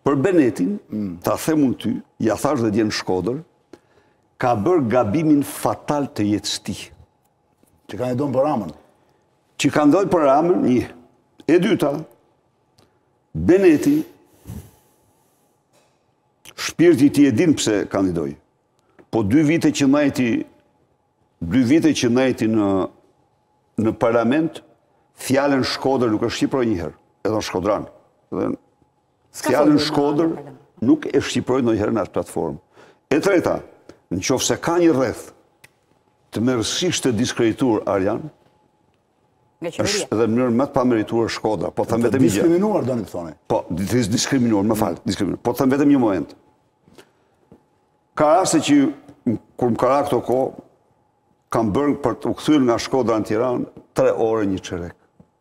Për Benetin, ta them unë ty, ja thash dhe dje në Shkodër, ka bërë gabimin fatal të jetës ti. Që ka ndojnë për Ramën? Që ka ndojnë për Ramën, një. E dyta, Beneti, shpirti ti e din pse kandidoj. Po 2 vite që najti në parlament, fjallën Shkodër nuk është shqiproj njëherë, edhe në Shkodran. Fjallën Shkodër nuk e shqiproj njëherë në atë platformë. E treta, në qofë se ka një rreth të mërësisht të diskreditur Arjan, është edhe në mënyrë më të pamerituar Shkodra. Po thëmë vetëm një gjë. Diskriminuar, do një të thoni. Po, diskriminuar, më falë, diskriminuar. Po thëmë vetëm një moment. Ka raste që, kur më kara këto ko, kam bërë për të këthyrë nga Shkodra në Tiranë, 3 ore një qerek.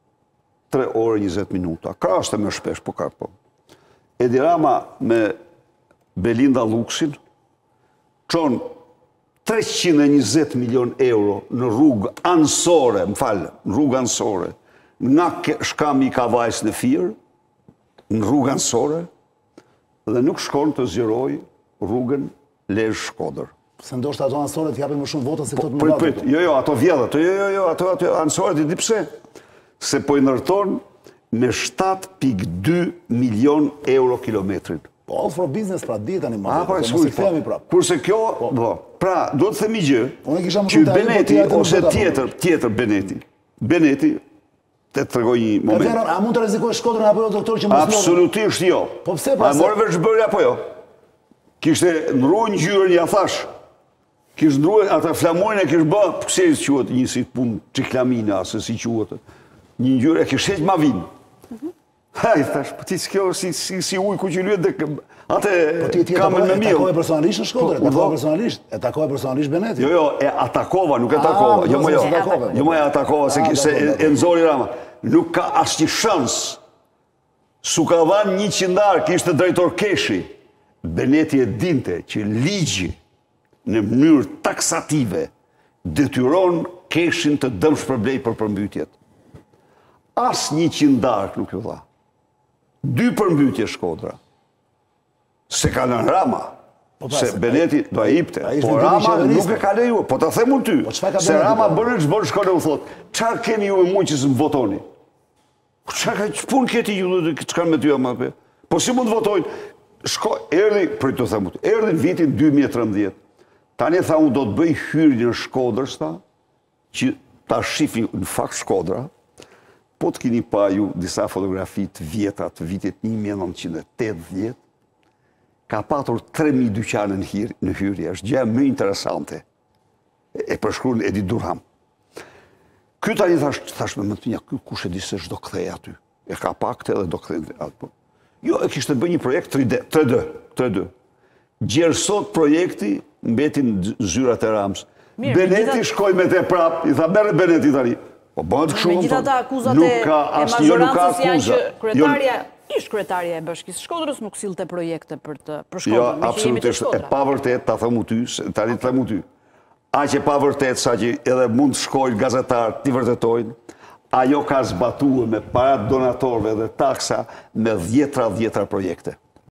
3 ore 20 minuta. Ka raste më shpesh, po ka po. Edi Rama me Belinda Luksin, qonë 320 milion euro në rrugë anësore, më falë, në rrugë anësore, nga shkami i Kavajs në Firë, në rrugë anësore, dhe nuk shkon të zjeroj rrugën Lezhë Shkodër. Se ndoshtë ato anësore të japin më shumë vota se këto të më vata. Jo, ato vjedhët, ato anësore të di pse, se po i nërton me 7,2 milion euro kilometrin. Po, all for business, pra, di tani më. Po, kurse kjo, pra, do të themi gjë, që Beneti, ose tjetër Beneti, të të tregoj një moment. A mund të rezikoj Shkodrën apo jo, doktor, që mos lodhën? Absolutisht jo. Po pse, pra, a morë veç bërja apo jo? Kishte ndruaj një gjyrën, ja thash. Kishte ndruaj, ata flamurin e kishte bë, pëse i quhet një si punë qiklamina, se si quhet. Një gjyrë e kishte ma vinë. Haj, thash, po ti s'kjo si ujë ku që lyet dhe atë kamën me mirë. E takoj personalisht në Shkodër? E takoj personalisht Beneti? Jo, e atakova, nuk e takova. Jo, më e atakova, se e nëzori Rama. Nuk ka asë një shans. Su ka dhanë 100 arë, kishte drejtor Keshi. Beneti e dinte që ligji në mënyrë taksative detyron Keshin të dëmë shpërblej për përmbytjet. Asë 100 arë nuk ju dha. 2 përmbytje Shkodra. Se ka në Rama. Se Beneti do e ipte. Po Rama nuk e ka leju. Po të them unë ty. Se Rama bërë që bërë Shkodra u thotë, qarë keni ju e mund që së më votoni? Që punë keti ju dhe që kanë me ty ama për? Po si mund të votojnë? Erdi, për të them unë, erdi në vitin 2013. Tani tha unë do të bëj hyrje në Shkodrës ta, që ta shifin në fakt Shkodra, po të kini pa ju disa fotografit vjetra të vitit 1980, ka patur 3.000 dyqane në hyrje, është gjë më interesante. E përshkru në Edi Durham. Ky tani thash me më të një, kush e di se shdo kthej aty. E ka pak të edhe do kthej aty. Jo, e kishtë të bëj një projekt 3D. Gjerë sot projekti, mbetin zyrat e Ramës. Beneti shkoj me te prap, i tha merë Beneti tani. Po bëhet kështu. Megjithatë akuzat e majorancës janë që ish-kryetarja e Bashkisë Shkodrës nuk sillte projekte për Shkodrën. Jo, absolutisht, e pa vërtet, ta thëmu ty, tani të thëmu ty. Aq e pa vërtet, sa që edhe mund të shkojnë gazetarë, t'i vërtetojnë, ajo ka zbatuar me parat donatorëve dhe taksa me 10 projekte.